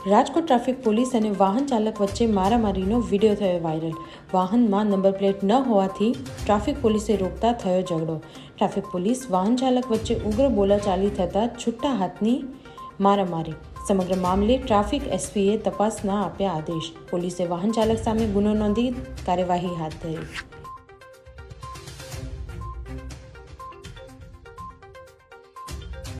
Rajkot traffic police અને વાહન ચાલક વચ્ચે મારામારીનો વિડીયો થયો વાયરલ। વાહનમાં નંબર પ્લેટ ન હોવાથી ટ્રાફિક પોલીસે રોકતા થયો ઝઘડો। ટ્રાફિક પોલીસ વાહન ચાલક વચ્ચે ઉગ્ર બોલાચાલી થતાં છૂટા હાથની મારામારી। સમગ્ર મામલે ટ્રાફિક એસપીએ તપાસના આપ્યા આદેશ। પોલીસે વાહન ચાલક સામે ગુનો નોંધી કાર્યવાહી હાથ ધરી।